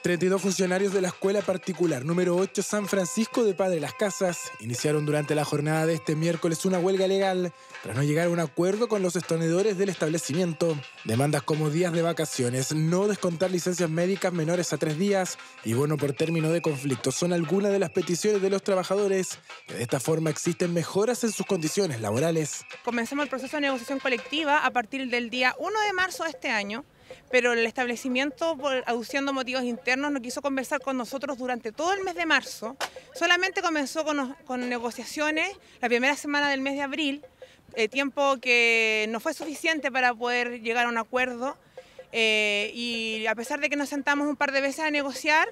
32 funcionarios de la escuela particular número 8 San Francisco de Padre Las Casas iniciaron durante la jornada de este miércoles una huelga legal tras no llegar a un acuerdo con los exponedores del establecimiento. Demandas como días de vacaciones, no descontar licencias médicas menores a 3 días y bono por término de conflicto son algunas de las peticiones de los trabajadores que de esta forma existen mejoras en sus condiciones laborales. Comenzamos el proceso de negociación colectiva a partir del día 1 de marzo de este año, pero el establecimiento, aduciendo motivos internos, no quiso conversar con nosotros durante todo el mes de marzo. Solamente comenzó con negociaciones la primera semana del mes de abril, tiempo que no fue suficiente para poder llegar a un acuerdo. Y a pesar de que nos sentamos un par de veces a negociar,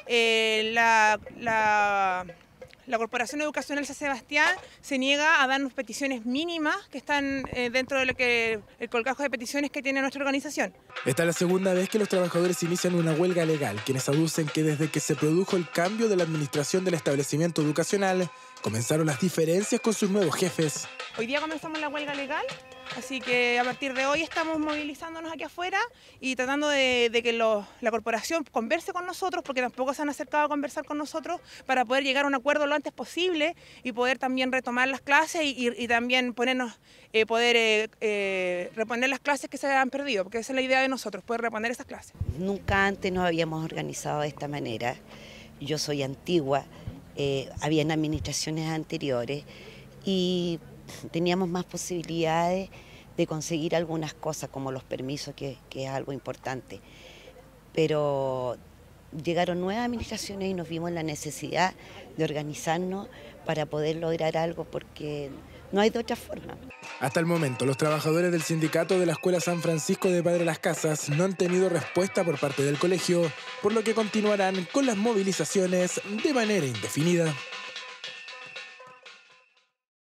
la Corporación Educacional San Sebastián se niega a darnos peticiones mínimas que están dentro de lo que el colgajo de peticiones que tiene nuestra organización. Esta es la segunda vez que los trabajadores inician una huelga legal, quienes aducen que desde que se produjo el cambio de la administración del establecimiento educacional, comenzaron las diferencias con sus nuevos jefes. Hoy día comenzamos la huelga legal, así que a partir de hoy estamos movilizándonos aquí afuera y tratando de que la corporación converse con nosotros, porque tampoco se han acercado a conversar con nosotros, para poder llegar a un acuerdo lo antes posible y poder también retomar las clases y también poder reponer las clases que se han perdido, porque esa es la idea de nosotros, poder reponer esas clases. Nunca antes nos habíamos organizado de esta manera. Yo soy antigua, habían administraciones anteriores y teníamos más posibilidades de conseguir algunas cosas como los permisos, que es algo importante. Pero llegaron nuevas administraciones y nos vimos en la necesidad de organizarnos para poder lograr algo, porque no hay de otra forma. Hasta el momento, los trabajadores del sindicato de la Escuela San Francisco de Padre Las Casas no han tenido respuesta por parte del colegio, por lo que continuarán con las movilizaciones de manera indefinida.